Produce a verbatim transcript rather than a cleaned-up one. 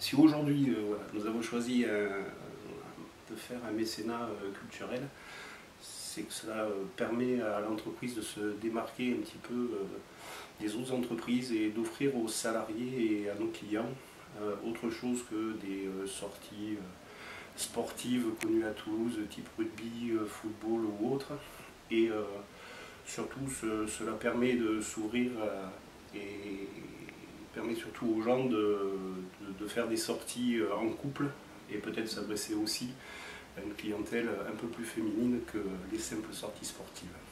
Si aujourd'hui euh, voilà, nous avons choisi euh, de faire un mécénat euh, culturel, c'est que cela euh, permet à l'entreprise de se démarquer un petit peu euh, des autres entreprises et d'offrir aux salariés et à nos clients euh, autre chose que des euh, sorties euh, sportives connues à Toulouse, type rugby, euh, football ou autre. Et euh, surtout, ce, cela permet de s'ouvrir euh, et permet surtout aux gens de, de, de faire des sorties en couple et peut-être s'adresser aussi à une clientèle un peu plus féminine que les simples sorties sportives.